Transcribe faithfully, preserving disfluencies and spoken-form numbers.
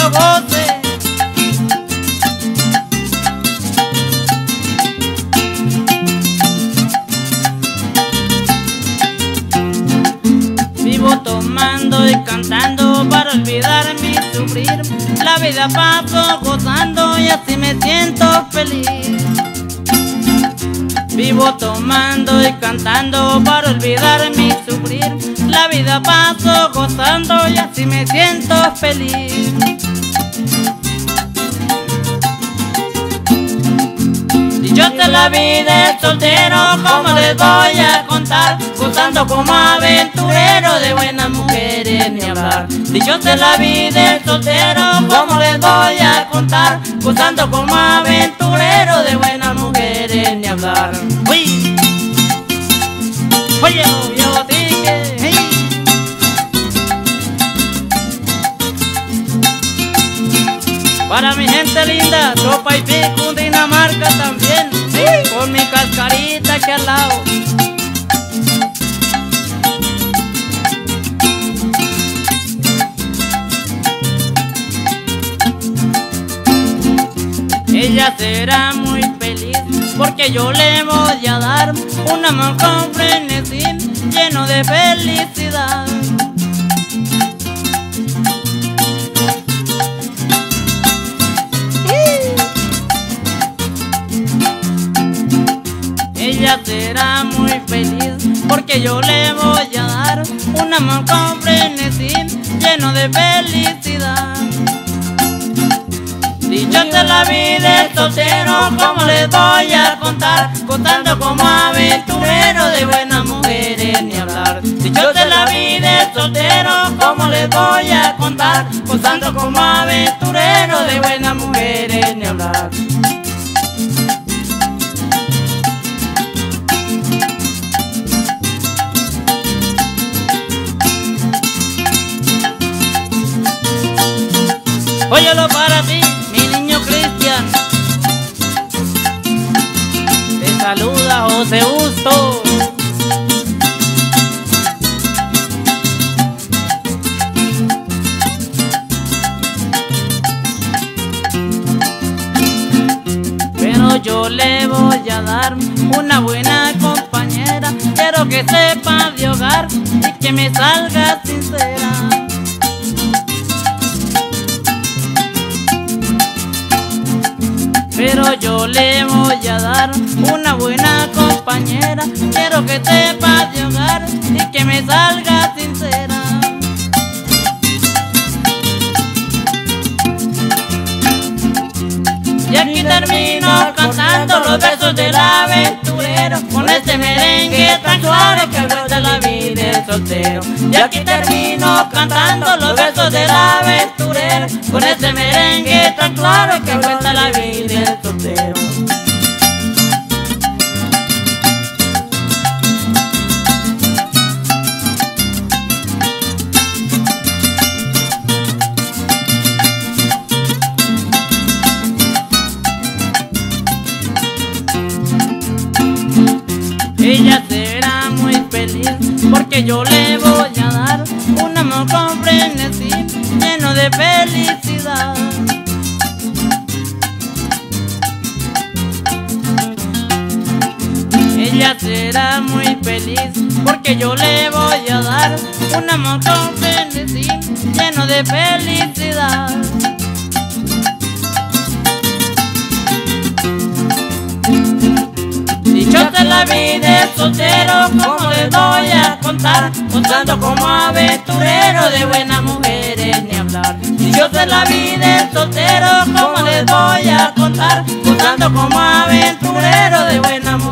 lo goce. Vivo tomando y cantando para olvidar mi sufrir. La vida paso gozando y así me siento feliz. Vivo tomando y cantando para olvidar mi sufrir. La vida paso gozando y así me siento feliz. Dichosa la vida es soltero, como les voy a contar, gozando como aventurero, de buenas mujeres ni hablar. Dichosa la vida es soltero, como les voy a contar, gozando como aventurero, de buenas mujeres ni hablar. ¡Uy! Oye, yo dije, hey. Para mi gente linda, Sopa y Pico, Dinamarca también, sí, con mi cascarita aquí al lado. Ella será muy feliz porque yo le voy a dar un amor con frenesí, lleno de felicidad. Ella será muy feliz porque yo le voy a dar un amor con frenesí, lleno de felicidad. Dichosa la vida es soltero, como les voy a contar, contando como aventurero, de buenas mujeres ni hablar. Dichosa la vida es soltero, como les voy a contar, contando como aventurero, de buenas mujeres ni hablar. Óyelo para ti, mi niño Cristian. Te saluda José Justo. Pero yo le voy a dar una buena compañera. Quiero que sepa de hogar y que me salga sincera. Pero yo le voy a dar una buena compañera. Quiero que sepa de hogar y que me salga sincera. Y aquí termino cantando los versos del aventurero, con este merengue tan claro que cuenta la vida del soltero. Y aquí termino cantando los versos del aventurero, con este merengue tan claro que cuenta la vida del soltero. Ella será muy feliz porque yo le voy a dar un amor con frenesí, lleno de felicidad. Ella será muy feliz porque yo le voy a dar un amor con frenesí, lleno de felicidad. Dichosa la vida es soltero, como les voy a contar, contando como aventurero, de buenas mujeres ni hablar. Dichosa la vida es soltero, como les voy a contar, contando como aventurero, de buenas mujeres.